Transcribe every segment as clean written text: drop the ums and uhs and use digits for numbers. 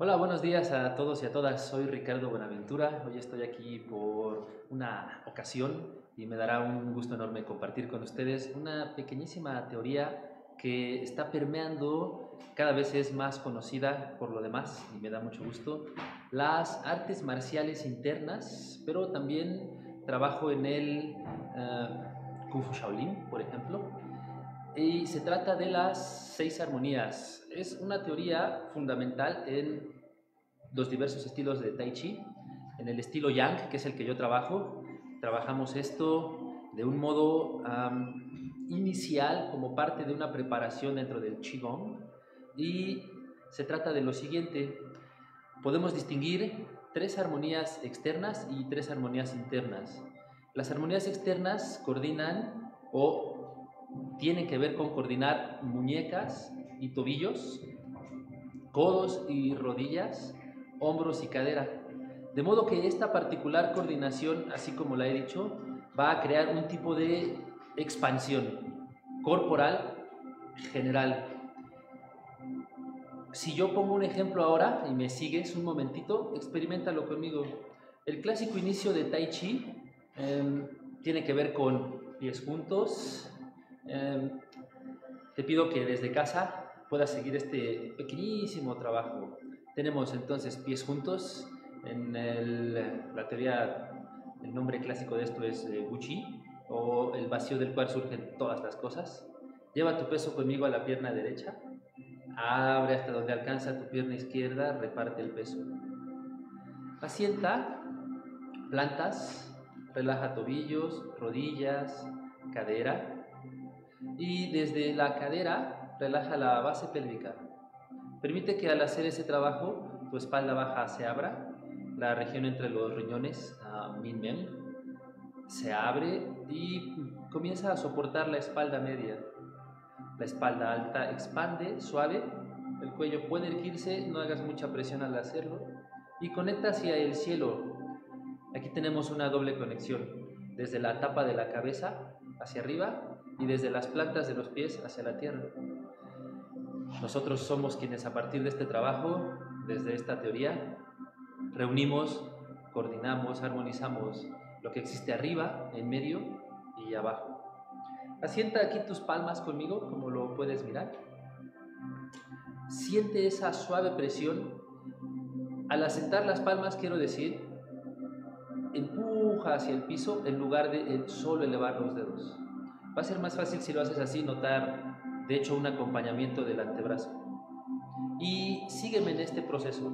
Hola, buenos días a todos y a todas. Soy Ricardo Buenaventura. Hoy estoy aquí por una ocasión y me dará un gusto enorme compartir con ustedes una pequeñísima teoría que está permeando, cada vez es más conocida por lo demás y me da mucho gusto, las artes marciales internas, pero también trabajo en el Kung Fu Shaolin, por ejemplo, y se trata de las seis armonías. Es una teoría fundamental en los diversos estilos de Tai Chi. En el estilo Yang, que es el que yo trabajo, trabajamos esto de un modo inicial como parte de una preparación dentro del Qigong, y se trata de lo siguiente: podemos distinguir tres armonías externas y tres armonías internas. Las armonías externas coordinan o tienen que ver con coordinar muñecas y tobillos, codos y rodillas, hombros y cadera. De modo que esta particular coordinación, así como la he dicho, va a crear un tipo de expansión corporal general. Si yo pongo un ejemplo ahora y me sigues un momentito, experimentalo conmigo. El clásico inicio de Tai Chi tiene que ver con pies juntos. Te pido que desde casa puedas seguir este pequeñísimo trabajo. Tenemos entonces pies juntos. En la teoría, el nombre clásico de esto es Gucci, o el vacío del cual surgen todas las cosas. Lleva tu peso conmigo a la pierna derecha. Abre hasta donde alcanza tu pierna izquierda, reparte el peso. Asienta, plantas, relaja tobillos, rodillas, cadera, y desde la cadera relaja la base pélvica. Permite que al hacer ese trabajo tu espalda baja se abra, la región entre los riñones, Min Men, se abre y comienza a soportar la espalda media. La espalda alta expande, suave, el cuello puede erguirse, no hagas mucha presión al hacerlo, y conecta hacia el cielo. Aquí tenemos una doble conexión, desde la tapa de la cabeza hacia arriba y desde las plantas de los pies hacia la tierra. Nosotros somos quienes, a partir de este trabajo, desde esta teoría, reunimos, coordinamos, armonizamos lo que existe arriba, en medio y abajo. Asienta aquí tus palmas conmigo, como lo puedes mirar. Siente esa suave presión. Al asentar las palmas, quiero decir, empuja hacia el piso en lugar de solo elevar los dedos. Va a ser más fácil si lo haces así, notar de hecho un acompañamiento del antebrazo. Y sígueme en este proceso.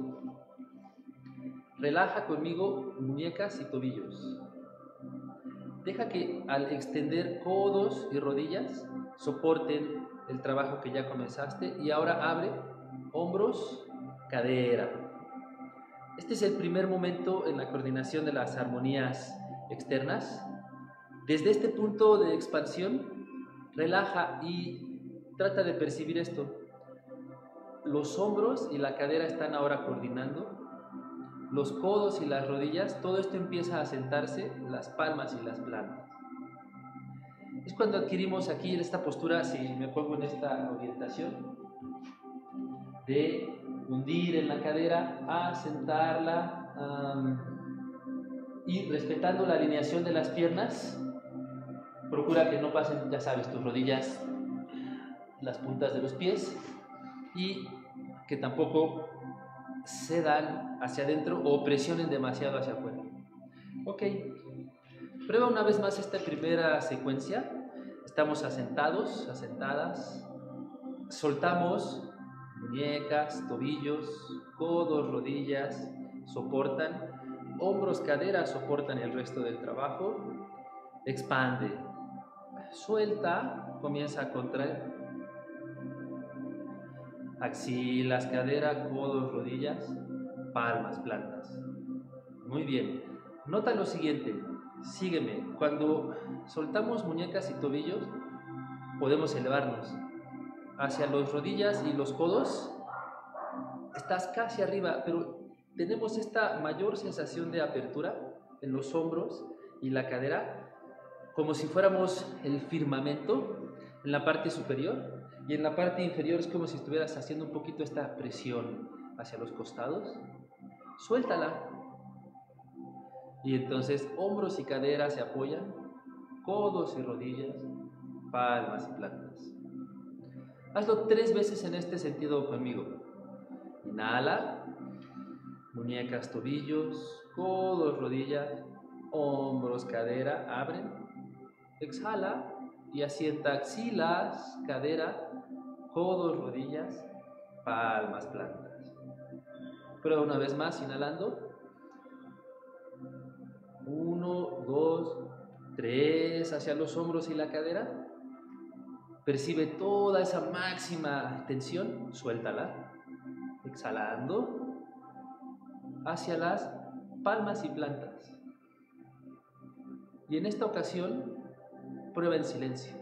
Relaja conmigo muñecas y tobillos. Deja que al extender codos y rodillas soporten el trabajo que ya comenzaste, y ahora abre hombros, cadera. Este es el primer momento en la coordinación de las armonías externas. Desde este punto de expansión, relaja y trata de percibir esto. Los hombros y la cadera están ahora coordinando. Los codos y las rodillas, todo esto empieza a sentarse, las palmas y las plantas. Es cuando adquirimos aquí esta postura, si me pongo en esta orientación, de hundir en la cadera, a sentarla, y respetando la alineación de las piernas, procura que no pasen, ya sabes, tus rodillas, las puntas de los pies, y que tampoco cedan hacia adentro o presionen demasiado hacia afuera. Ok, prueba una vez más esta primera secuencia. Estamos asentados, asentadas, soltamos muñecas, tobillos, codos, rodillas, soportan, hombros, caderas soportan el resto del trabajo, expande, suelta, comienza a contraer, axilas, cadera, codos, rodillas, palmas, plantas. Muy bien, nota lo siguiente, sígueme. Cuando soltamos muñecas y tobillos, podemos elevarnos hacia las rodillas y los codos. Estás casi arriba, pero tenemos esta mayor sensación de apertura en los hombros y la cadera, como si fuéramos el firmamento en la parte superior, y en la parte inferior es como si estuvieras haciendo un poquito esta presión hacia los costados, suéltala. Y entonces hombros y caderas se apoyan, codos y rodillas, palmas y plantas. Hazlo 3 veces en este sentido conmigo. Inhala, muñecas, tobillos, codos, rodillas, hombros, cadera, abren. Exhala y asienta axilas, cadera, codos, rodillas, palmas, plantas. Prueba una vez más, inhalando. 1, 2, 3, hacia los hombros y la cadera. Percibe toda esa máxima tensión, suéltala. Exhalando hacia las palmas y plantas. Y en esta ocasión, prueba en silencio.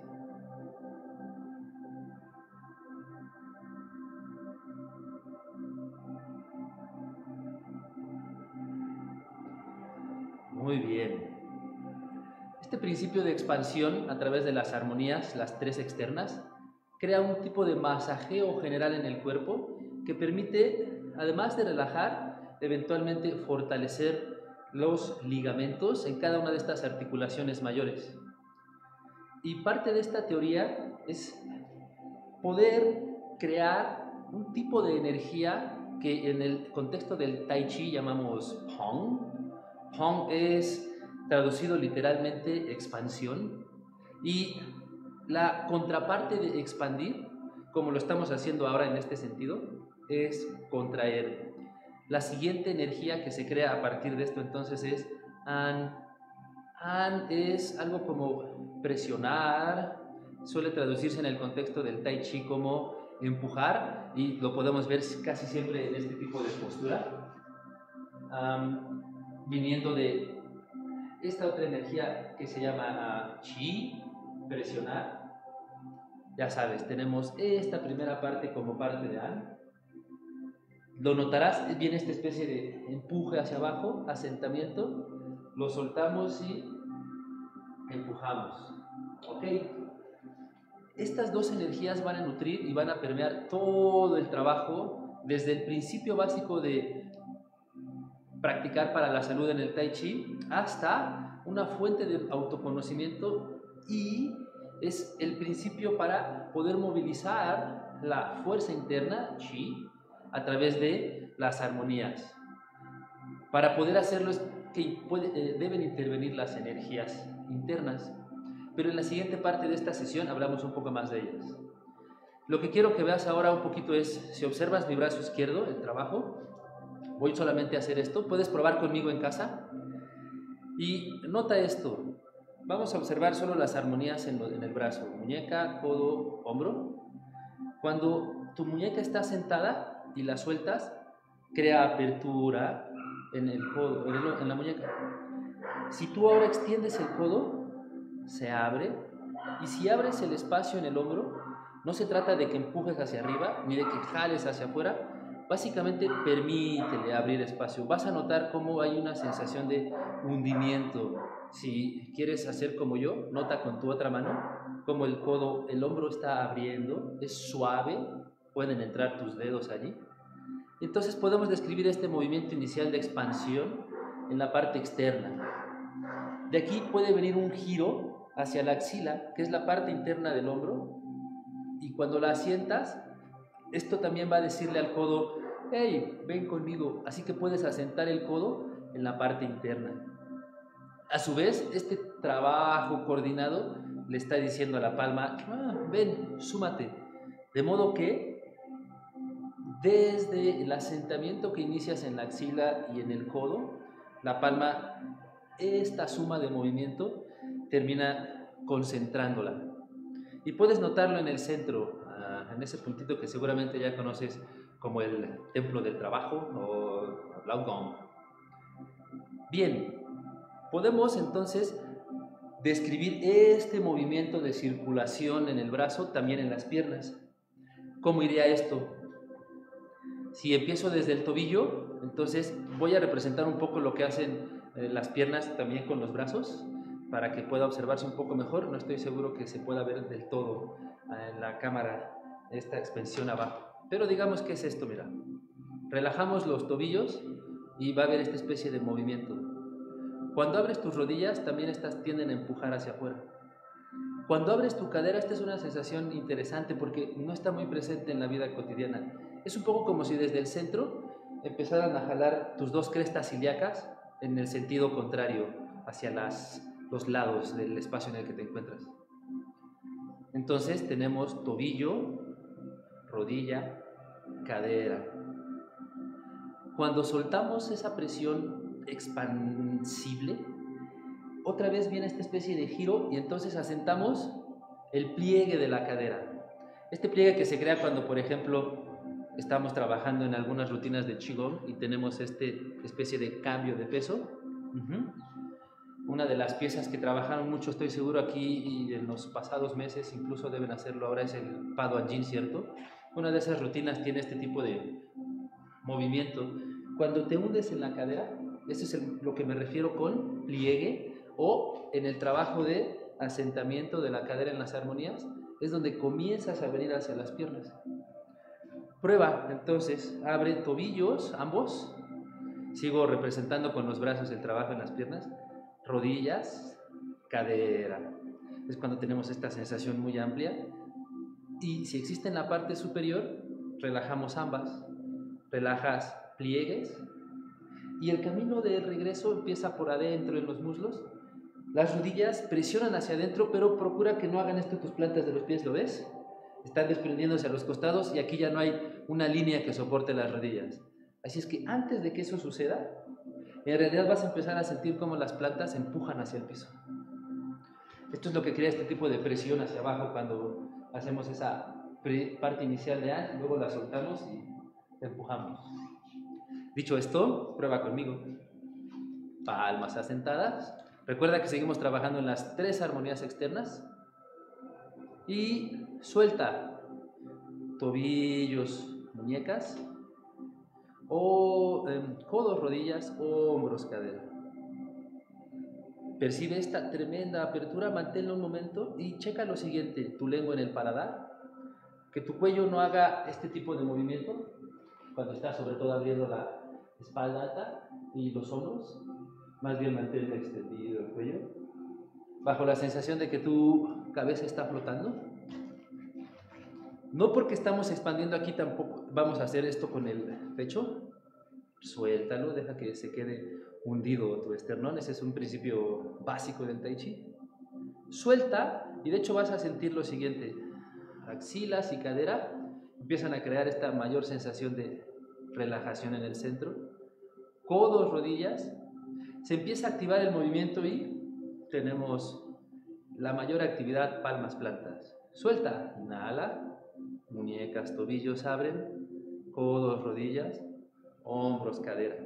Muy bien. Este principio de expansión a través de las armonías, las 3 externas, crea un tipo de masajeo general en el cuerpo que permite, además de relajar, eventualmente fortalecer los ligamentos en cada una de estas articulaciones mayores. Y parte de esta teoría es poder crear un tipo de energía que en el contexto del Tai Chi llamamos Pong. Pong es traducido literalmente expansión, y la contraparte de expandir, como lo estamos haciendo ahora en este sentido, es contraer. La siguiente energía que se crea a partir de esto entonces es An. An es algo como presionar, suele traducirse en el contexto del Tai Chi como empujar, y lo podemos ver casi siempre en este tipo de postura, viniendo de esta otra energía que se llama Chi, presionar. Ya sabes, tenemos esta primera parte como parte de An. Lo notarás, viene esta especie de empuje hacia abajo, asentamiento, lo soltamos y empujamos. ¿Ok? Estas 2 energías van a nutrir y van a permear todo el trabajo, desde el principio básico de practicar para la salud en el Tai Chi hasta una fuente de autoconocimiento, y es el principio para poder movilizar la fuerza interna, Chi, a través de las armonías. Para poder hacerlo es que deben intervenir las energías internas, pero en la siguiente parte de esta sesión hablamos un poco más de ellas. Lo que quiero que veas ahora un poquito es, si observas mi brazo izquierdo, el trabajo, voy solamente a hacer esto, puedes probar conmigo en casa y nota esto. Vamos a observar solo las armonías en el brazo, muñeca, codo, hombro. Cuando tu muñeca está sentada y la sueltas, crea apertura en el codo, en la muñeca. Si tú ahora extiendes el codo, se abre, y si abres el espacio en el hombro, no se trata de que empujes hacia arriba ni de que jales hacia afuera, básicamente permítele abrir espacio. Vas a notar cómo hay una sensación de hundimiento. Si quieres hacer como yo, nota con tu otra mano cómo el codo, el hombro está abriendo, es suave, pueden entrar tus dedos allí. Entonces podemos describir este movimiento inicial de expansión en la parte externa. De aquí puede venir un giro hacia la axila, que es la parte interna del hombro, y cuando la asientas, esto también va a decirle al codo, hey, ven conmigo, así que puedes asentar el codo en la parte interna. A su vez, este trabajo coordinado le está diciendo a la palma, ven, súmate, de modo que desde el asentamiento que inicias en la axila y en el codo, la palma, esta suma de movimiento, termina concentrándola. Y puedes notarlo en el centro, en ese puntito que seguramente ya conoces como el templo del trabajo o Lao Gong. Bien, podemos entonces describir este movimiento de circulación en el brazo también en las piernas. ¿Cómo iría esto? Si empiezo desde el tobillo, entonces voy a representar un poco lo que hacen las piernas también con los brazos, para que pueda observarse un poco mejor. No estoy seguro que se pueda ver del todo en la cámara esta expansión abajo, pero digamos que es esto, mira. Relajamos los tobillos y va a haber esta especie de movimiento. Cuando abres tus rodillas, también estas tienden a empujar hacia afuera. Cuando abres tu cadera, esta es una sensación interesante porque no está muy presente en la vida cotidiana. Es un poco como si desde el centro empezaran a jalar tus dos crestas ilíacas en el sentido contrario, hacia los lados del espacio en el que te encuentras. Entonces tenemos tobillo, rodilla, cadera. Cuando soltamos esa presión expansible, otra vez viene esta especie de giro y entonces asentamos el pliegue de la cadera. Este pliegue que se crea cuando, por ejemplo, estamos trabajando en algunas rutinas de Qigong y tenemos esta especie de cambio de peso. Una de las piezas que trabajaron mucho, estoy seguro aquí y en los pasados meses, incluso deben hacerlo ahora, es el Paduanjin, ¿cierto? Una de esas rutinas tiene este tipo de movimiento. Cuando te hundes en la cadera, eso es lo que me refiero con pliegue, o en el trabajo de asentamiento de la cadera en las armonías, es donde comienzas a venir hacia las piernas. Prueba, entonces, abre tobillos, ambos. Sigo representando con los brazos el trabajo en las piernas. Rodillas, cadera. Es cuando tenemos esta sensación muy amplia. Y si existe en la parte superior, relajamos ambas. Relajas pliegues. Y el camino de regreso empieza por adentro en los muslos. Las rodillas presionan hacia adentro, pero procura que no hagan esto tus plantas de los pies, ¿lo ves? Están desprendiéndose a los costados y aquí ya no hay una línea que soporte las rodillas. Así es que antes de que eso suceda, en realidad vas a empezar a sentir cómo las plantas empujan hacia el piso. Esto es lo que crea este tipo de presión hacia abajo cuando hacemos esa parte inicial de A, luego la soltamos y empujamos. Dicho esto, prueba conmigo. Palmas asentadas. Recuerda que seguimos trabajando en las 3 armonías externas. Y suelta tobillos, muñecas, o codos, rodillas, hombros, cadera. Percibe esta tremenda apertura, manténlo un momento y checa lo siguiente, tu lengua en el paladar, que tu cuello no haga este tipo de movimiento cuando estás sobre todo abriendo la espalda alta y los hombros, más bien mantén extendido el cuello, bajo la sensación de que tu cabeza está flotando. No porque estamos expandiendo aquí tampoco vamos a hacer esto con el pecho. Suéltalo, deja que se quede hundido tu esternón. Ese es un principio básico del Tai Chi. Suelta y de hecho vas a sentir lo siguiente. Axilas y cadera empiezan a crear esta mayor sensación de relajación en el centro. Codos, rodillas. Se empieza a activar el movimiento y tenemos la mayor actividad palmas, plantas. Suelta, inhala. Muñecas, tobillos abren, codos, rodillas, hombros, cadera.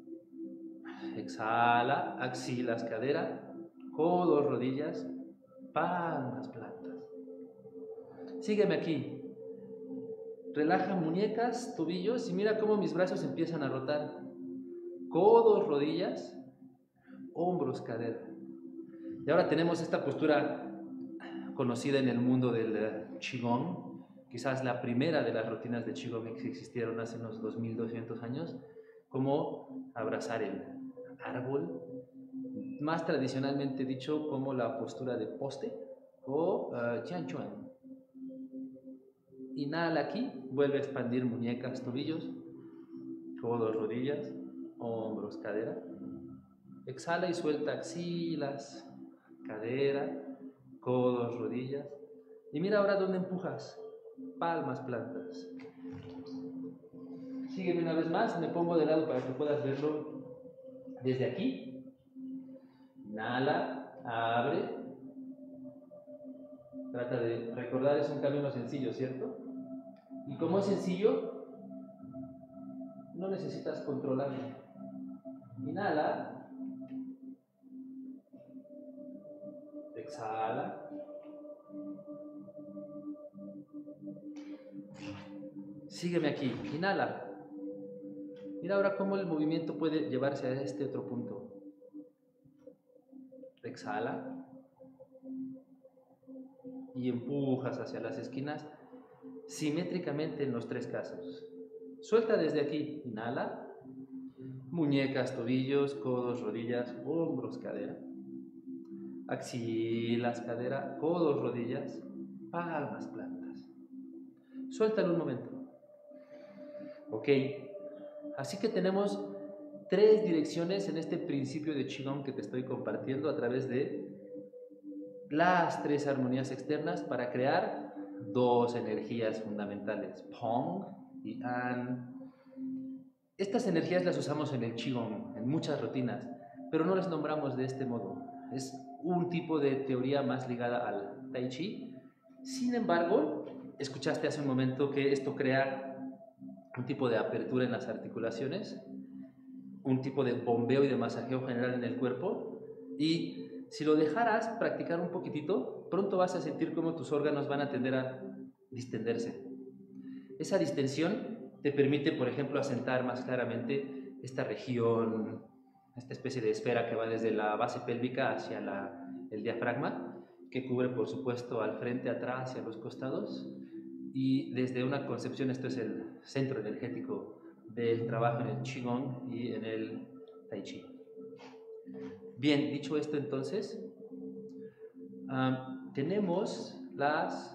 Exhala, axilas, cadera, codos, rodillas, palmas, plantas. Sígueme aquí. Relaja muñecas, tobillos y mira cómo mis brazos empiezan a rotar. Codos, rodillas, hombros, cadera. Y ahora tenemos esta postura conocida en el mundo del Qigong, quizás la primera de las rutinas de Qigong que existieron hace unos 2200 años, como abrazar el árbol, más tradicionalmente dicho como la postura de poste o Qian Chuan. Inhala aquí, vuelve a expandir muñecas, tobillos, codos, rodillas, hombros, cadera. Exhala y suelta axilas, cadera, codos, rodillas. Y mira ahora dónde empujas. Palmas, plantas. Sígueme una vez más, me pongo de lado para que puedas verlo desde aquí. Inhala, abre. Trata de recordar, es un camino sencillo, ¿cierto? Y como es sencillo, no necesitas controlarlo. Inhala. Exhala. Sígueme aquí. Inhala. Mira ahora cómo el movimiento puede llevarse a este otro punto. Exhala. Y empujas hacia las esquinas simétricamente en los 3 casos. Suelta desde aquí, inhala. Muñecas, tobillos, codos, rodillas, hombros, cadera. Axilas, cadera, codos, rodillas, palmas, plantas. Suéltalo un momento. Ok. Así que tenemos 3 direcciones en este principio de Qigong que te estoy compartiendo a través de las 3 armonías externas para crear 2 energías fundamentales, Pong y An. Estas energías las usamos en el Qigong, en muchas rutinas, pero no las nombramos de este modo. Es un tipo de teoría más ligada al Tai Chi. Sin embargo, escuchaste hace un momento que esto crea un tipo de apertura en las articulaciones, un tipo de bombeo y de masajeo general en el cuerpo, y si lo dejaras practicar un poquitito, pronto vas a sentir cómo tus órganos van a tender a distenderse. Esa distensión te permite, por ejemplo, asentar más claramente esta región, esta especie de esfera que va desde la base pélvica hacia el diafragma, que cubre, por supuesto, al frente, atrás y a los costados. Y desde una concepción, esto es el centro energético del trabajo en el Qigong y en el Tai Chi. Bien, dicho esto entonces, tenemos las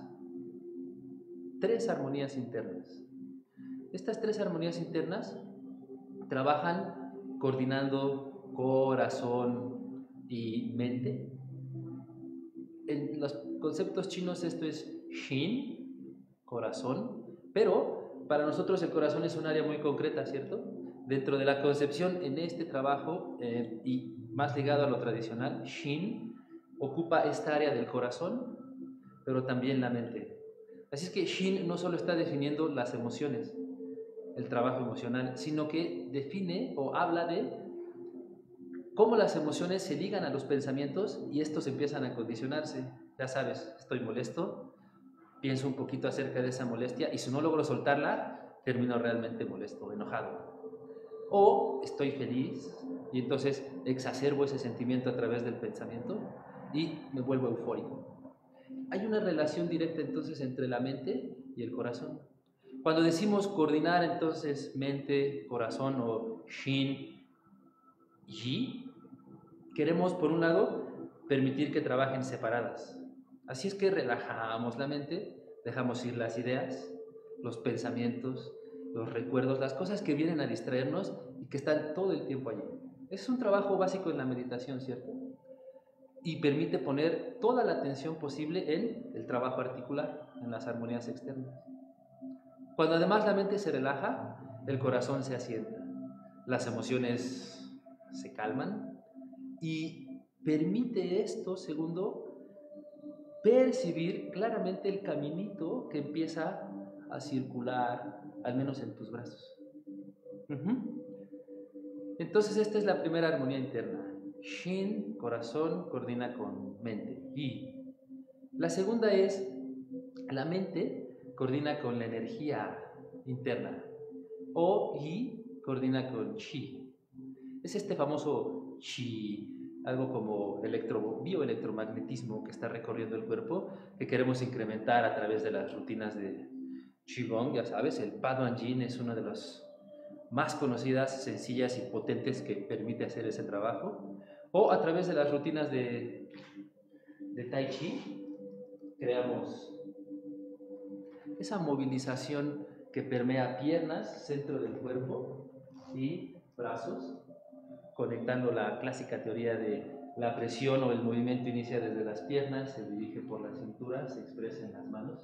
3 armonías internas. Estas 3 armonías internas trabajan coordinando corazón y mente. En los conceptos chinos esto es Shin, corazón, pero para nosotros el corazón es un área muy concreta, ¿cierto? Dentro de la concepción en este trabajo y más ligado a lo tradicional, Shin ocupa esta área del corazón, pero también la mente. Así es que Shin no solo está definiendo las emociones, el trabajo emocional, sino que define o habla de cómo las emociones se ligan a los pensamientos y estos empiezan a condicionarse. Ya sabes, estoy molesto, pienso un poquito acerca de esa molestia y si no logro soltarla, termino realmente molesto, enojado. O estoy feliz y entonces exacerbo ese sentimiento a través del pensamiento y me vuelvo eufórico. Hay una relación directa entonces entre la mente y el corazón. Cuando decimos coordinar entonces mente, corazón o Shin, Yi, queremos por un lado permitir que trabajen separadas. Así es que relajamos la mente, dejamos ir las ideas, los pensamientos, los recuerdos, las cosas que vienen a distraernos y que están todo el tiempo allí. Es un trabajo básico en la meditación, ¿cierto? Y permite poner toda la atención posible en el trabajo articular, en las armonías externas. Cuando además la mente se relaja, el corazón se asienta, las emociones se calman y permite esto, segundo, percibir claramente el caminito que empieza a circular, al menos en tus brazos. Entonces esta es la primera armonía interna. Shin, corazón, coordina con mente. Y la segunda es la mente coordina con la energía interna. O Yi coordina con Chi. Es este famoso Chi, algo como bioelectromagnetismo que está recorriendo el cuerpo, que queremos incrementar a través de las rutinas de Qigong. Ya sabes, el Paduan Yin es una de las más conocidas, sencillas y potentes que permite hacer ese trabajo. O a través de las rutinas de Tai Chi, creamos esa movilización que permea piernas, centro del cuerpo y brazos, conectando la clásica teoría de la presión o el movimiento inicia desde las piernas, se dirige por la cintura, se expresa en las manos.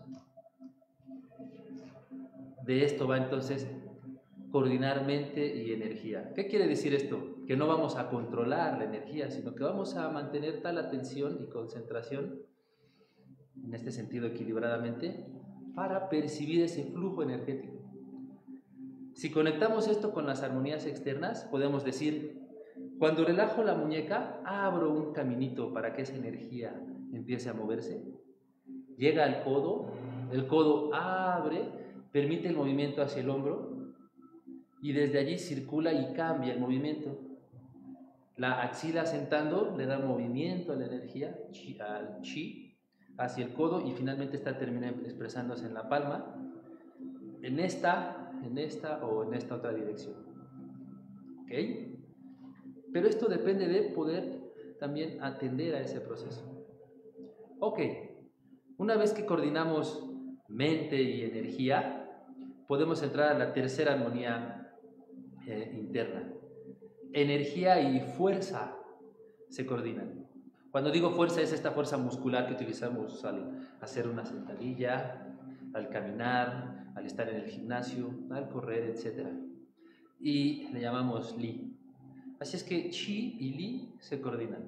De esto va entonces coordinar mente y energía. ¿Qué quiere decir esto? Que no vamos a controlar la energía, sino que vamos a mantener tal atención y concentración, en este sentido equilibradamente, para percibir ese flujo energético. Si conectamos esto con las armonías externas, podemos decir, cuando relajo la muñeca, abro un caminito para que esa energía empiece a moverse. Llega al codo, el codo abre, permite el movimiento hacia el hombro y desde allí circula y cambia el movimiento. La axila sentando le da movimiento a la energía, al chi, hacia el codo y finalmente esta termina expresándose en la palma. En esta en esta o en esta otra dirección. ¿Ok? Pero esto depende de poder también atender a ese proceso. Ok, una vez que coordinamos mente y energía, podemos entrar a la tercera armonía interna. Energía y fuerza se coordinan. Cuando digo fuerza, es esta fuerza muscular que utilizamos al hacer una sentadilla, al caminar, al estar en el gimnasio, al correr, etc. Y le llamamos Li. Así es que Chi y Li se coordinan.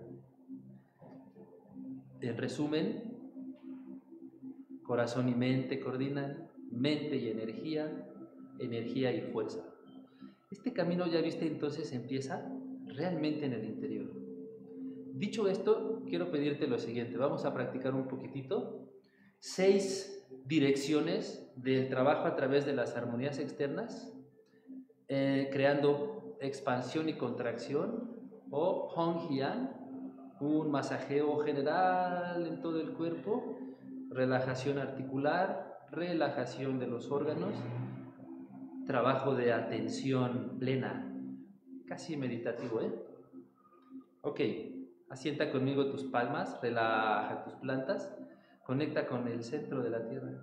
En resumen, corazón y mente coordinan, mente y energía, energía y fuerza. Este camino, ya viste, entonces empieza realmente en el interior. Dicho esto, quiero pedirte lo siguiente. Vamos a practicar un poquitito 6 direcciones del trabajo a través de las armonías externas, creando expansión y contracción, o Hong Hian, un masajeo general en todo el cuerpo, relajación articular, relajación de los órganos, trabajo de atención plena, casi meditativo, ¿eh? Ok, asienta conmigo tus palmas, relaja tus plantas, conecta con el centro de la tierra.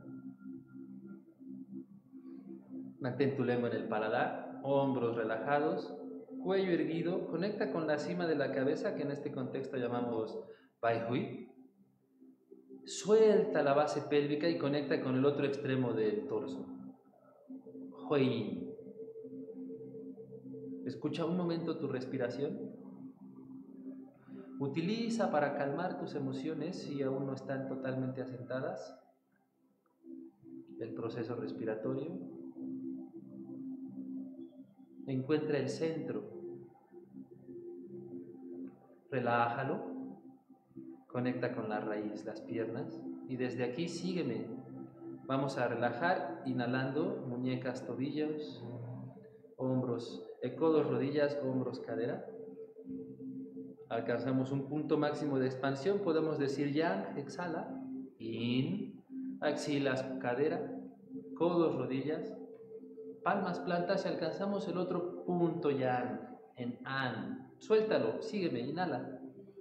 Mantén tu lengua en el paladar, hombros relajados, cuello erguido, conecta con la cima de la cabeza, que en este contexto llamamos Bai Hui. Suelta la base pélvica y conecta con el otro extremo del torso. Hui. Escucha un momento tu respiración. Utiliza para calmar tus emociones si aún no están totalmente asentadas el proceso respiratorio. Encuentra el centro. Relájalo. Conecta con la raíz, las piernas. Y desde aquí sígueme. Vamos a relajar, inhalando, muñecas, tobillos, hombros, codos, rodillas, hombros, cadera. Alcanzamos un punto máximo de expansión, podemos decir yang, exhala, in, axilas, cadera, codos, rodillas, palmas, plantas, y alcanzamos el otro punto yang, en an. Suéltalo, sígueme, inhala.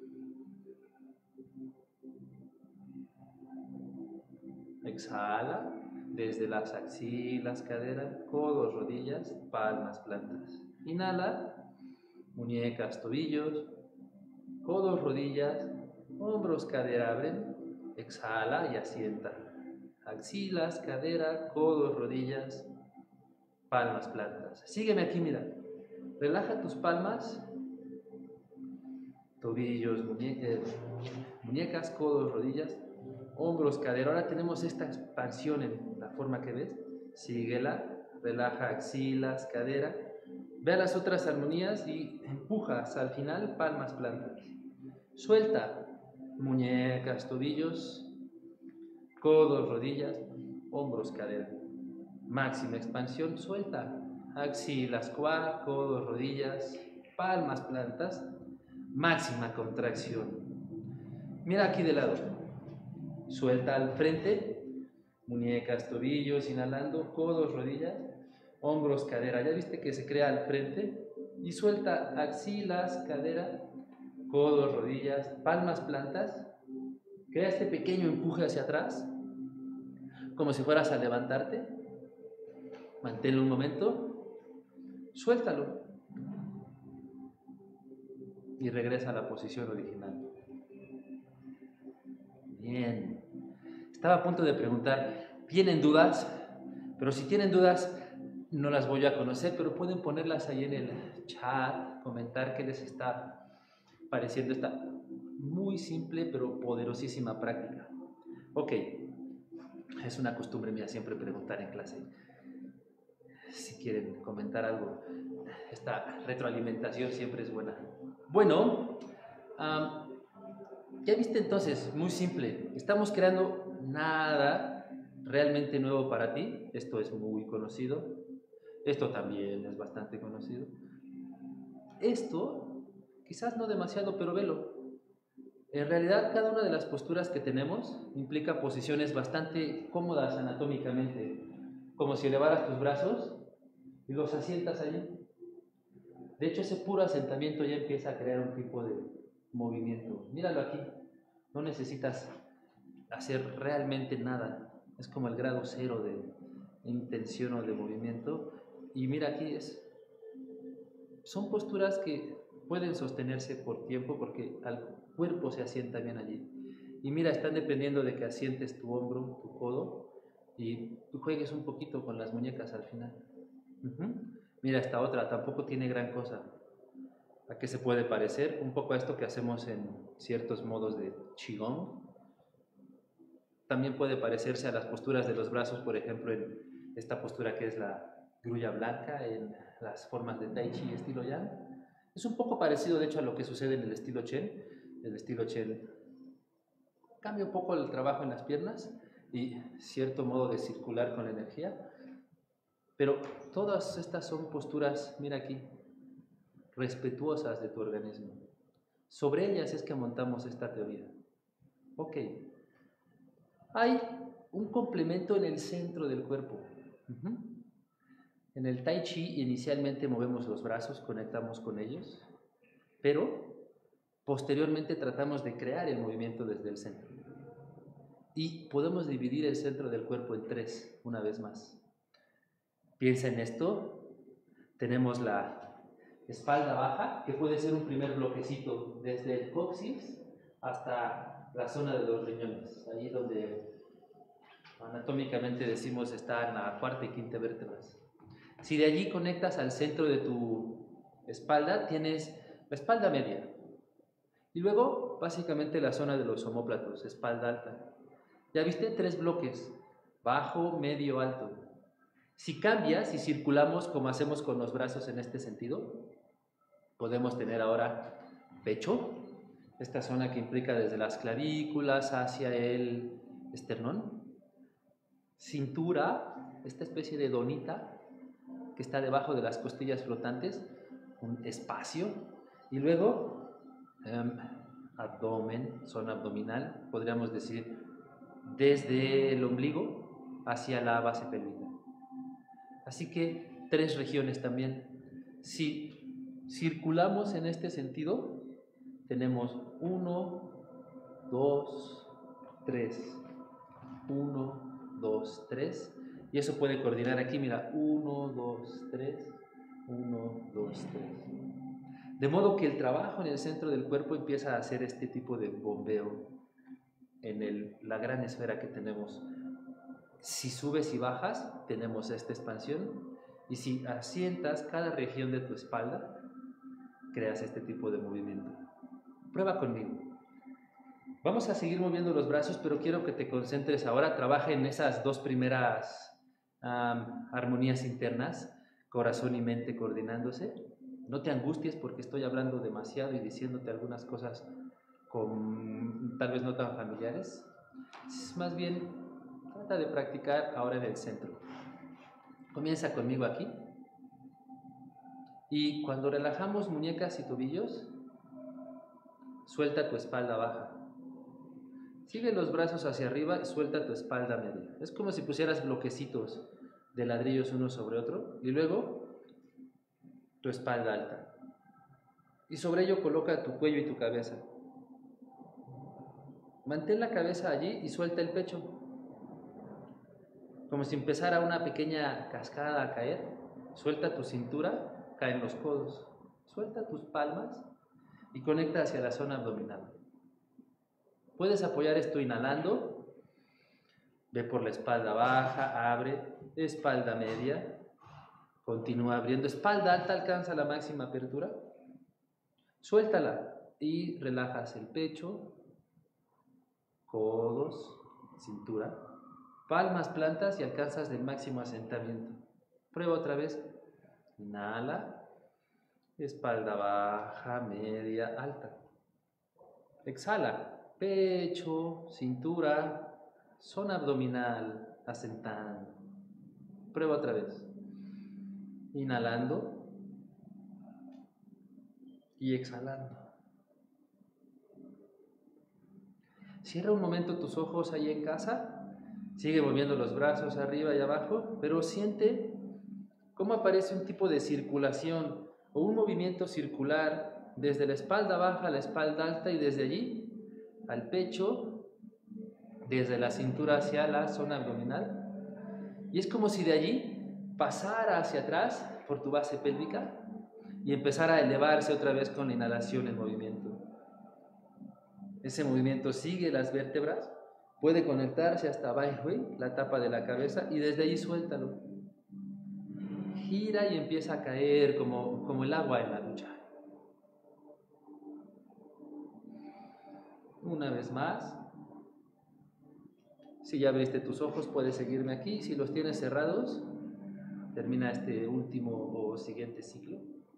Exhala, desde las axilas, cadera, codos, rodillas, palmas, plantas. Inhala, muñecas, tobillos, codos, rodillas, hombros, cadera, abren. Exhala y asienta. Axilas, cadera, codos, rodillas, palmas, plantas. Sígueme aquí, mira. Relaja tus palmas, tobillos, muñecas, codos, rodillas, hombros, cadera. Ahora tenemos esta expansión en la forma que ves. Síguela, relaja axilas, cadera. Ve a las otras armonías y empujas al final, palmas, plantas. Suelta, muñecas, tobillos, codos, rodillas, hombros, cadera. Máxima expansión, suelta, axilas, codos, rodillas, palmas, plantas. Máxima contracción. Mira aquí de lado. Suelta al frente, muñecas, tobillos, inhalando, codos, rodillas, hombros, cadera. ¿Ya viste que se crea al frente? Y suelta axilas, cadera, codos, rodillas, palmas, plantas. Crea este pequeño empuje hacia atrás, como si fueras a levantarte. Manténlo un momento, suéltalo y regresa a la posición original. Bien. Estaba a punto de preguntar, ¿tienen dudas? Pero si tienen dudas, no las voy a conocer, pero pueden ponerlas ahí en el chat, comentar qué les está pareciendo esta muy simple pero poderosísima práctica. Ok, es una costumbre mía siempre preguntar en clase. Si quieren comentar algo, esta retroalimentación siempre es buena. Bueno, ya viste entonces, muy simple, estamos creando nada realmente nuevo para ti. Esto es muy conocido, esto también es bastante conocido. Esto, quizás no demasiado, pero velo. En realidad, cada una de las posturas que tenemos implica posiciones bastante cómodas anatómicamente, como si elevaras tus brazos y los asientas allí. De hecho, ese puro asentamiento ya empieza a crear un tipo de movimiento. Míralo aquí, no necesitas hacer realmente nada, es como el grado cero de intención o de movimiento. Y mira aquí son posturas que pueden sostenerse por tiempo porque al cuerpo se asienta bien allí. Y mira, están dependiendo de que asientes tu hombro, tu codo y tú juegues un poquito con las muñecas al final. Mira, esta otra tampoco tiene gran cosa. ¿A qué se puede parecer? Un poco a esto que hacemos en ciertos modos de Qigong. También puede parecerse a las posturas de los brazos, por ejemplo, en esta postura que es la grulla blanca, en las formas de Tai Chi estilo Yang. Es un poco parecido, de hecho, a lo que sucede en el estilo Chen. El estilo Chen cambia un poco el trabajo en las piernas y cierto modo de circular con la energía. Pero todas estas son posturas, mira aquí, respetuosas de tu organismo. Sobre ellas es que montamos esta teoría. Ok, hay un complemento en el centro del cuerpo. En el Tai Chi inicialmente movemos los brazos, conectamos con ellos, pero posteriormente tratamos de crear el movimiento desde el centro. Y podemos dividir el centro del cuerpo en tres, una vez más. Piensa en esto. Tenemos la espalda baja, que puede ser un primer bloquecito desde el coxis hasta la zona de los riñones, ahí donde anatómicamente decimos está en la cuarta y quinta vértebras. Si de allí conectas al centro de tu espalda, tienes la espalda media. Y luego, básicamente, la zona de los omóplatos, espalda alta. Ya viste, tres bloques, bajo, medio, alto. Si cambias y circulamos como hacemos con los brazos en este sentido, podemos tener ahora pecho, esta zona que implica desde las clavículas hacia el esternón. Cintura, esta especie de donita que está debajo de las costillas flotantes, un espacio. Y luego, abdomen, zona abdominal, podríamos decir desde el ombligo hacia la base pélvica. Así que tres regiones también. Si circulamos en este sentido, tenemos 1, 2, 3, 1, 2, 3, y eso puede coordinar aquí, mira, 1, 2, 3, 1, 2, 3. De modo que el trabajo en el centro del cuerpo empieza a hacer este tipo de bombeo en la gran esfera que tenemos. Si subes y bajas, tenemos esta expansión, y si asientas cada región de tu espalda, creas este tipo de movimiento. Prueba conmigo. Vamos a seguir moviendo los brazos, pero quiero que te concentres ahora, trabaja en esas dos primeras armonías internas, corazón y mente coordinándose. No te angusties porque estoy hablando demasiado y diciéndote algunas cosas tal vez no tan familiares. Más bien, trata de practicar ahora en el centro. Comienza conmigo aquí. Y cuando relajamos muñecas y tobillos, suelta tu espalda baja. Sigue los brazos hacia arriba y suelta tu espalda media. Es como si pusieras bloquecitos de ladrillos uno sobre otro. Y luego, tu espalda alta. Y sobre ello coloca tu cuello y tu cabeza. Mantén la cabeza allí y suelta el pecho. Como si empezara una pequeña cascada a caer. Suelta tu cintura, caen los codos. Suelta tus palmas y conecta hacia la zona abdominal. Puedes apoyar esto inhalando. Ve por la espalda baja, abre, espalda media. Continúa abriendo, espalda alta, alcanza la máxima apertura. Suéltala y relajas el pecho, codos, cintura, palmas, plantas y alcanzas el máximo asentamiento. Prueba otra vez. Inhala, espalda baja, media, alta. Exhala, pecho, cintura, zona abdominal, asentando. Prueba otra vez. Inhalando y exhalando. Cierra un momento tus ojos ahí en casa. Sigue moviendo los brazos arriba y abajo, pero siente cómo aparece un tipo de circulación o un movimiento circular desde la espalda baja a la espalda alta y desde allí al pecho, desde la cintura hacia la zona abdominal. Y es como si de allí pasara hacia atrás por tu base pélvica y empezara a elevarse otra vez con la inhalación en movimiento. Ese movimiento sigue las vértebras, puede conectarse hasta abajo, la tapa de la cabeza, y desde allí suéltalo. Gira y empieza a caer como el agua en la ducha. Una vez más. Si ya abriste tus ojos, puedes seguirme aquí. Si los tienes cerrados, termina este último o siguiente ciclo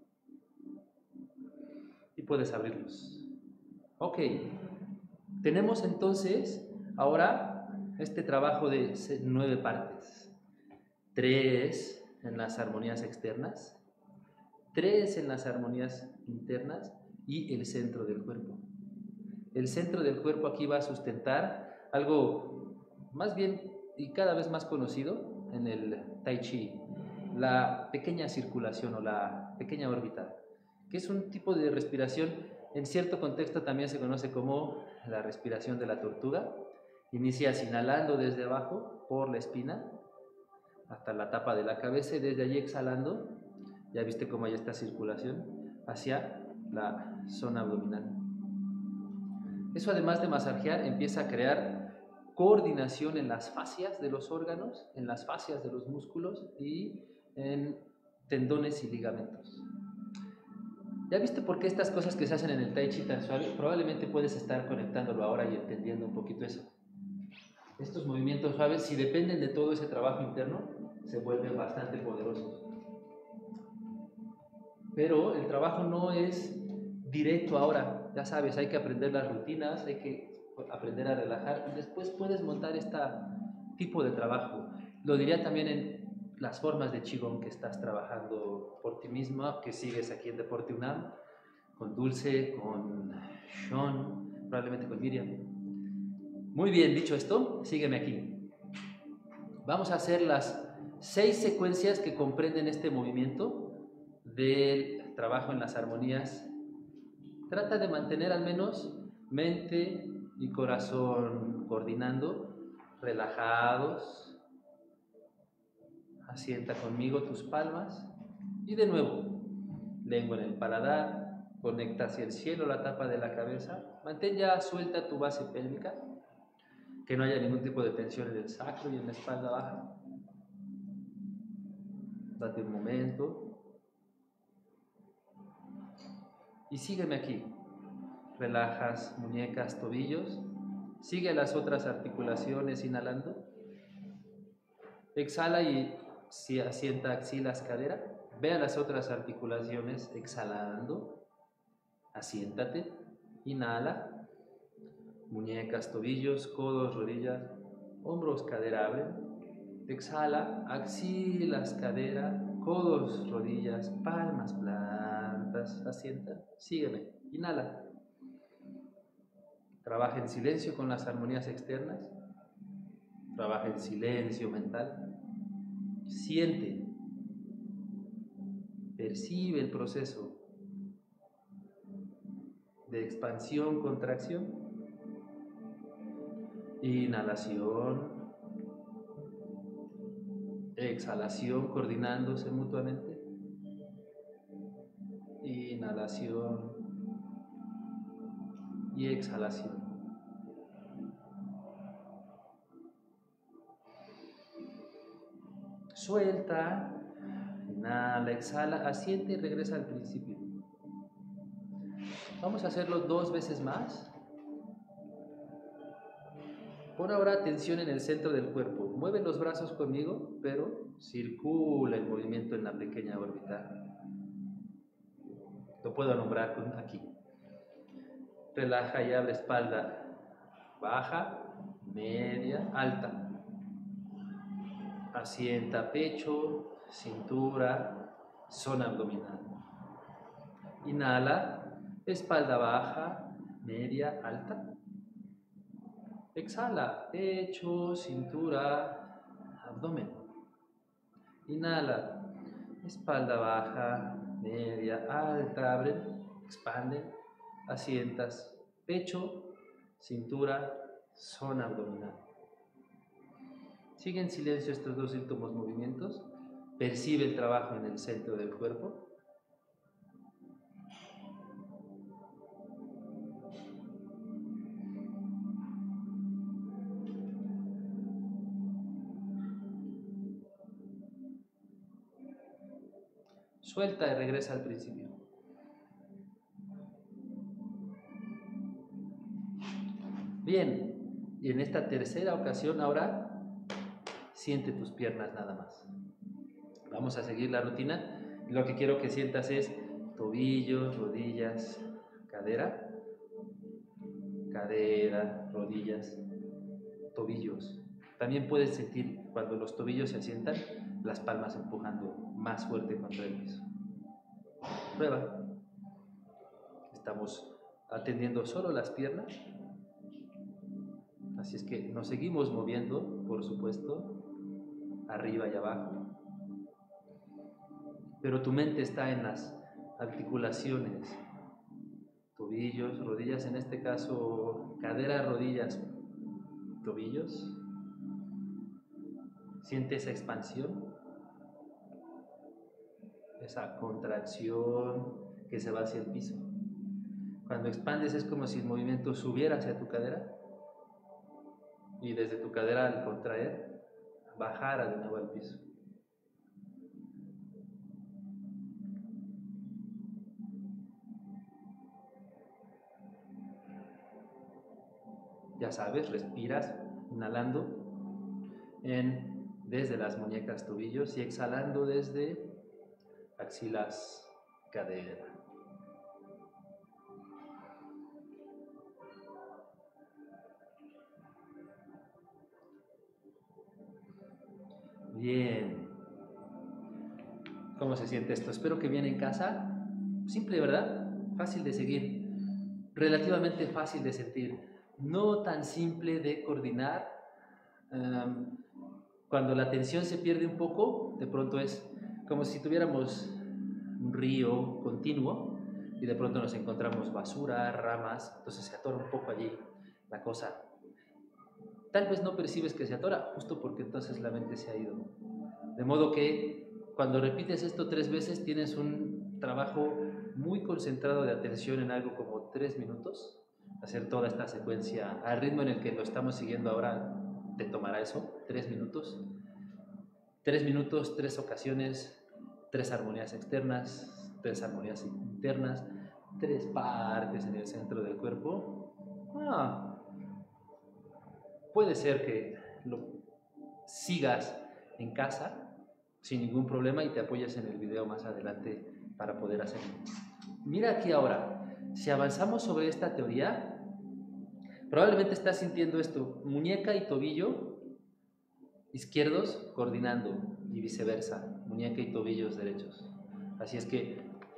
y puedes abrirlos. Ok, tenemos entonces ahora este trabajo de 9 partes. 3 en las armonías externas, 3 en las armonías internas y el centro del cuerpo. El centro del cuerpo aquí va a sustentar algo más bien y cada vez más conocido en el Tai Chi, la pequeña circulación o la pequeña órbita, que es un tipo de respiración, en cierto contexto también se conoce como la respiración de la tortuga. Inicias inhalando desde abajo por la espina hasta la tapa de la cabeza y desde allí exhalando, ya viste cómo hay esta circulación hacia la zona abdominal. Eso, además de masajear, empieza a crear coordinación en las fascias de los órganos, en las fascias de los músculos y en tendones y ligamentos. ¿Ya viste por qué estas cosas que se hacen en el Tai Chi tan suave? Probablemente puedes estar conectándolo ahora y entendiendo un poquito eso. Estos movimientos suaves, si dependen de todo ese trabajo interno, se vuelven bastante poderosos. Pero el trabajo no es directo ahora. Ya sabes, hay que aprender las rutinas, hay que aprender a relajar y después puedes montar este tipo de trabajo. Lo diría también en las formas de Qigong que estás trabajando por ti misma, que sigues aquí en Deporte UNAM, con Dulce, con Sean, probablemente con Miriam. Muy bien, dicho esto, sígueme aquí. Vamos a hacer las 6 secuencias que comprenden este movimiento del trabajo en las armonías. Trata de mantener al menos mente y corazón coordinando, relajados. Asienta conmigo tus palmas y de nuevo, lengua en el paladar, conecta hacia el cielo la tapa de la cabeza. Mantén ya suelta tu base pélvica, que no haya ningún tipo de tensión en el sacro y en la espalda baja. Date un momento y sígueme aquí. Relajas muñecas, tobillos. Sigue las otras articulaciones inhalando. Exhala y asienta axilas, cadera. Ve a las otras articulaciones exhalando. Asiéntate. Inhala. Muñecas, tobillos, codos, rodillas, hombros, cadera, abren. Exhala. Axilas, cadera, codos, rodillas, palmas, plantas. Asienta. Sígueme. Inhala. Trabaja en silencio con las armonías externas. Trabaja en silencio mental. Siente. Percibe el proceso de expansión, contracción. Inhalación. Exhalación, coordinándose mutuamente. Inhalación y exhalación. Suelta, inhala, exhala, asiente y regresa al principio. Vamos a hacerlo 2 veces más. Pon ahora atención en el centro del cuerpo. Mueve los brazos conmigo, pero circula el movimiento en la pequeña órbita. Lo puedo nombrar aquí. Relaja y abre espalda baja, media, alta. Asienta pecho, cintura, zona abdominal. Inhala, espalda baja, media, alta. Exhala, pecho, cintura, abdomen. Inhala, espalda baja, media, alta, abren, expanden, asientas, pecho, cintura, zona abdominal. Sigue en silencio estos dos últimos movimientos. Percibe el trabajo en el centro del cuerpo. Suelta y regresa al principio. Bien, y en esta tercera ocasión ahora siente tus piernas nada más. Vamos a seguir la rutina. Lo que quiero que sientas es tobillos, rodillas, cadera, cadera, rodillas, tobillos. También puedes sentir cuando los tobillos se asientan, las palmas empujando más fuerte contra el piso. Prueba. Estamos atendiendo solo las piernas. Así es que nos seguimos moviendo, por supuesto, arriba y abajo. Pero tu mente está en las articulaciones, tobillos, rodillas, en este caso, cadera, rodillas, tobillos. Siente esa expansión, esa contracción que se va hacia el piso. Cuando expandes es como si el movimiento subiera hacia tu cadera y desde tu cadera al contraer, bajara de nuevo al piso. Ya sabes, respiras inhalando desde las muñecas, tobillos y exhalando desde axilas, cadera. Bien. ¿Cómo se siente esto? Espero que bien en casa. Simple, ¿verdad? Fácil de seguir. Relativamente fácil de sentir. No tan simple de coordinar. Cuando la atención se pierde un poco, de pronto es como si tuviéramos un río continuo y de pronto nos encontramos basura, ramas, entonces se atora un poco allí la cosa. Tal vez no percibes que se atora, justo porque entonces la mente se ha ido. De modo que cuando repites esto 3 veces tienes un trabajo muy concentrado de atención en algo como 3 minutos. Hacer toda esta secuencia al ritmo en el que lo estamos siguiendo ahora te tomará eso, 3 minutos. 3 minutos, 3 ocasiones, 3 armonías externas, 3 armonías internas, 3 partes en el centro del cuerpo. Puede ser que lo sigas en casa sin ningún problema y te apoyes en el video más adelante para poder hacerlo. Mira aquí ahora, si avanzamos sobre esta teoría, probablemente estás sintiendo esto, muñeca y tobillo izquierdos coordinando y viceversa, muñeca y tobillos derechos. Así es que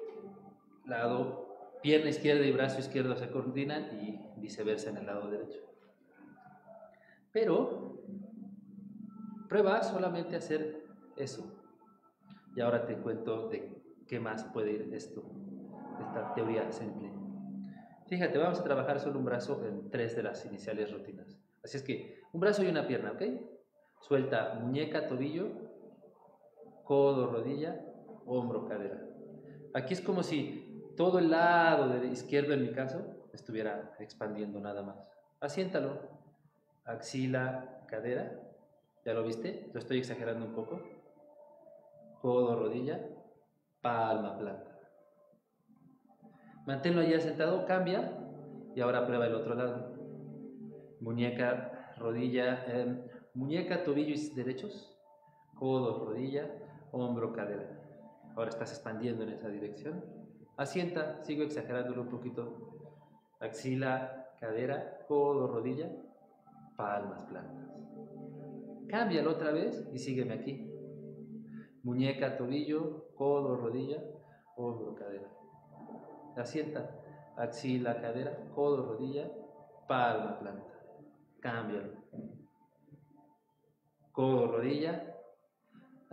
pierna izquierda y brazo izquierdo se coordinan y viceversa en el lado derecho. Pero prueba solamente hacer eso. Y ahora te cuento de qué más puede ir esto, esta teoría simple. Fíjate, vamos a trabajar solo un brazo en 3 de las iniciales rutinas. Así es que un brazo y una pierna, ¿ok? Suelta muñeca, tobillo, codo, rodilla, hombro, cadera. Aquí es como si todo el lado de izquierdo, en mi caso, estuviera expandiendo nada más. Asiéntalo. Axila, cadera. ¿Ya lo viste? Lo estoy exagerando un poco. Codo, rodilla, palma, planta. Manténlo allí asentado, cambia y ahora prueba el otro lado. Muñeca, rodilla, muñeca, tobillos derechos, codo, rodilla, hombro, cadera. Ahora estás expandiendo en esa dirección. Asienta, sigo exagerándolo un poquito. Axila, cadera, codo, rodilla, palmas, plantas. Cámbialo otra vez y sígueme aquí. Muñeca, tobillo, codo, rodilla, hombro, cadera. Asienta, axila, cadera, codo, rodilla, palma, planta. Cámbialo. Codo, rodilla,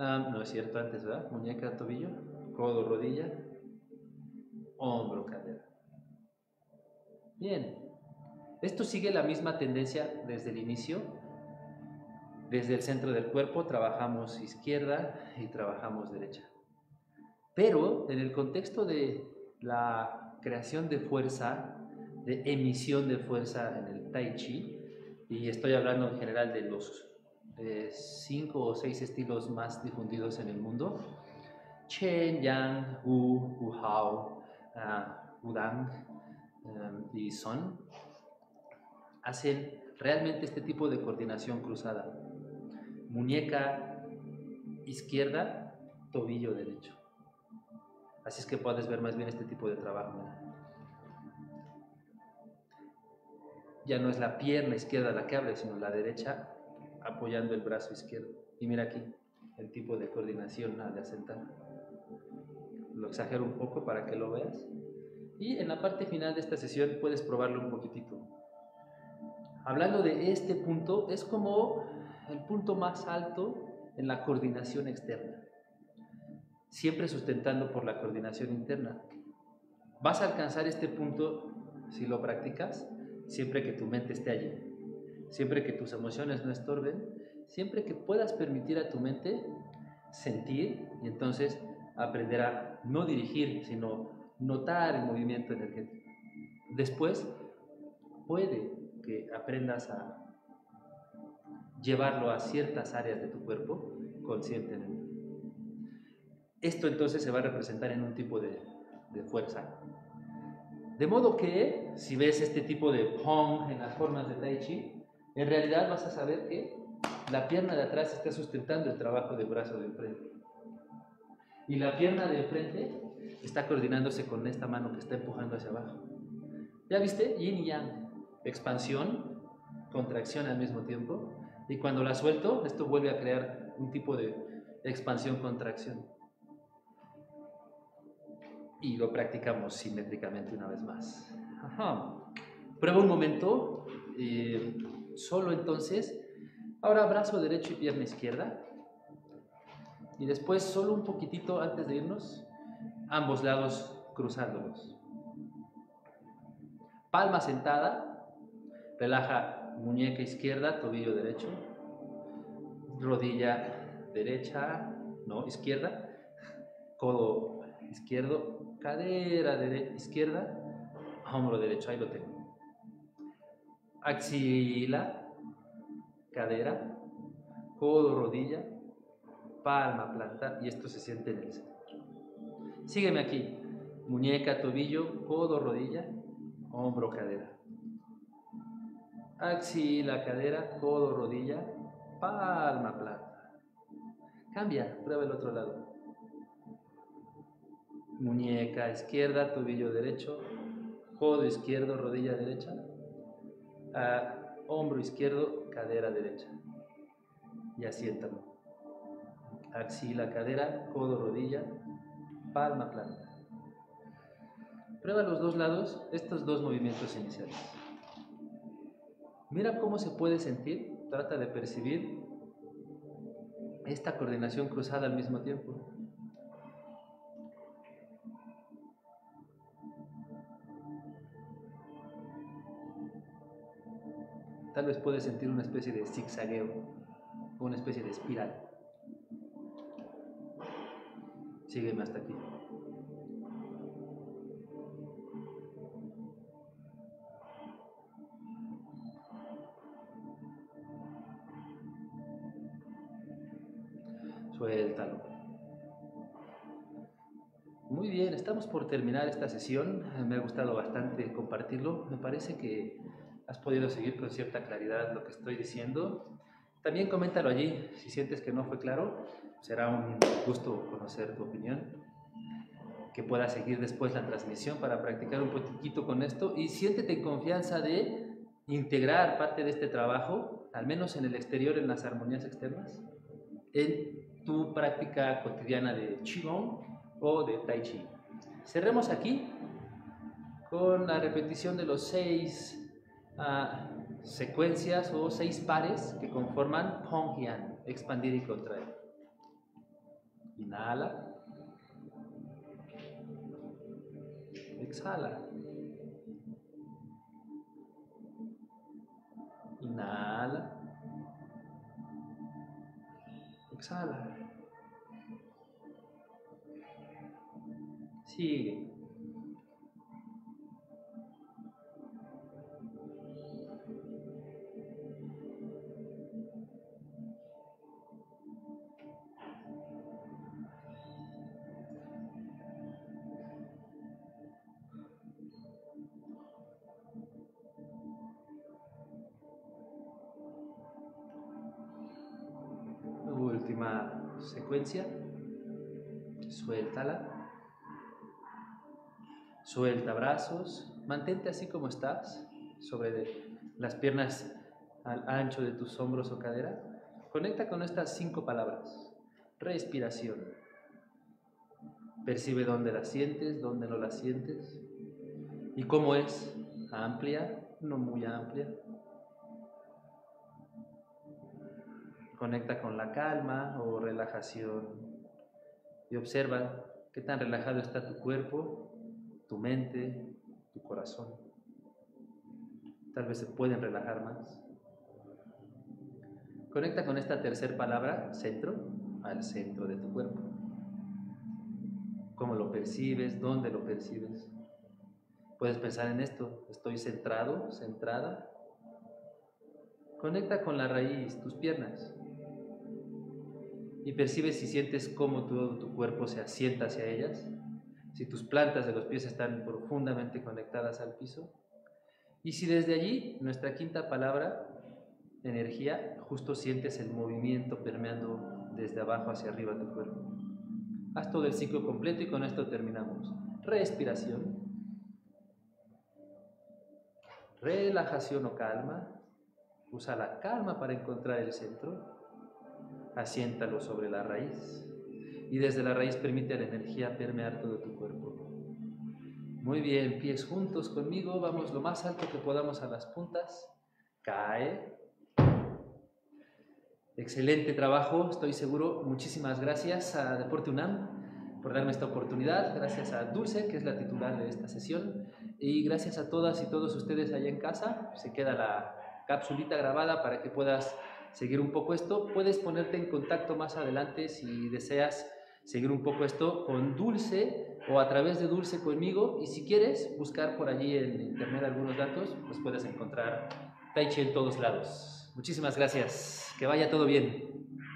No es cierto, antes, ¿verdad? Muñeca, tobillo, codo, rodilla, hombro, cadera. Bien. Esto sigue la misma tendencia desde el inicio. Desde el centro del cuerpo trabajamos izquierda y trabajamos derecha. Pero en el contexto de la creación de fuerza, de emisión de fuerza en el Tai Chi, y estoy hablando en general de los 5 o 6 estilos más difundidos en el mundo: Chen, Yang, Wu Hao, Wudang y Son, hacen realmente este tipo de coordinación cruzada. Muñeca izquierda, tobillo derecho. Así es que puedes ver más bien este tipo de trabajo. Mira. Ya no es la pierna izquierda la que abre, sino la derecha apoyando el brazo izquierdo. Y mira aquí el tipo de coordinación de asentar. Lo exagero un poco para que lo veas. Y en la parte final de esta sesión puedes probarlo un poquitito. Hablando de este punto, es como el punto más alto en la coordinación externa, siempre sustentando por la coordinación interna. Vas a alcanzar este punto si lo practicas, siempre que tu mente esté allí, siempre que tus emociones no estorben, siempre que puedas permitir a tu mente sentir y entonces aprender a no dirigir, sino notar el movimiento energético. Después puede que aprendas a llevarlo a ciertas áreas de tu cuerpo conscientemente. Esto entonces se va a representar en un tipo de fuerza. De modo que, si ves este tipo de Hong en las formas de Tai Chi, en realidad vas a saber que la pierna de atrás está sustentando el trabajo del brazo de enfrente. Y la pierna de enfrente está coordinándose con esta mano que está empujando hacia abajo. ¿Ya viste? Yin y Yang. Expansión, contracción al mismo tiempo. Y cuando la suelto, esto vuelve a crear un tipo de expansión-contracción. Y lo practicamos simétricamente una vez más. Ajá. Prueba un momento, solo entonces. Ahora brazo derecho y pierna izquierda. Y después solo un poquitito antes de irnos, ambos lados cruzándolos. Palma sentada, relaja muñeca izquierda, tobillo derecho, rodilla derecha, no, izquierda, codo izquierdo, cadera izquierda, hombro derecho, ahí lo tengo. Axila, cadera, codo, rodilla, palma, planta, y esto se siente en el centro. Sígueme aquí. Muñeca, tobillo, codo, rodilla, hombro, cadera. Axila, cadera, codo, rodilla, palma, planta. Cambia, prueba el otro lado. Muñeca izquierda, tobillo derecho, codo izquierdo, rodilla derecha, hombro izquierdo, cadera derecha. Y asiéntalo. Axila, cadera, codo, rodilla, palma, planta. Prueba los dos lados, estos dos movimientos iniciales. Mira cómo se puede sentir, trata de percibir esta coordinación cruzada al mismo tiempo. Tal vez puedes sentir una especie de zigzagueo, o una especie de espiral. Sígueme hasta aquí. Suéltalo. Muy bien, estamos por terminar esta sesión. Me ha gustado bastante compartirlo. Me parece que has podido seguir con cierta claridad lo que estoy diciendo. También coméntalo allí. Si sientes que no fue claro, será un gusto conocer tu opinión. Que puedas seguir después la transmisión para practicar un poquito con esto. Y siéntete en confianza de integrar parte de este trabajo, al menos en el exterior, en las armonías externas, en tu práctica cotidiana de Qigong o de Tai Chi. Cerremos aquí con la repetición de los 6 secuencias o 6 pares que conforman Pong Hian, expandir y contraer. Inhala. Exhala. Inhala. Exhala. Sigue. Última secuencia. Suéltala. Suelta brazos. Mantente así como estás, sobre las piernas al ancho de tus hombros o cadera. Conecta con estas 5 palabras. Respiración. Percibe dónde la sientes, dónde no la sientes. ¿Y cómo es? ¿Amplia? ¿No muy amplia? Conecta con la calma o relajación y observa qué tan relajado está tu cuerpo, tu mente, tu corazón. Tal vez se pueden relajar más. Conecta con esta 3ª palabra, centro, al centro de tu cuerpo. ¿Cómo lo percibes? ¿Dónde lo percibes? Puedes pensar en esto: estoy centrado, centrada. Conecta con la raíz, tus piernas. Y percibes si sientes cómo todo tu cuerpo se asienta hacia ellas, si tus plantas de los pies están profundamente conectadas al piso, y si desde allí, nuestra 5ª palabra, energía, justo sientes el movimiento permeando desde abajo hacia arriba tu cuerpo. Haz todo el ciclo completo y con esto terminamos. Respiración, relajación o calma. Usa la calma para encontrar el centro. Asiéntalo sobre la raíz y desde la raíz permite a la energía permear todo tu cuerpo. Muy bien, pies juntos conmigo, vamos lo más alto que podamos a las puntas. Cae. Excelente trabajo, estoy seguro. Muchísimas gracias a Deporte UNAM por darme esta oportunidad. Gracias a Dulce, que es la titular de esta sesión. Y gracias a todas y todos ustedes allá en casa. Se queda la capsulita grabada para que puedas seguir un poco esto. Puedes ponerte en contacto más adelante si deseas seguir un poco esto con Dulce o a través de Dulce conmigo. Y si quieres buscar por allí en internet algunos datos, pues puedes encontrar Tai Chi en todos lados. Muchísimas gracias. Que vaya todo bien.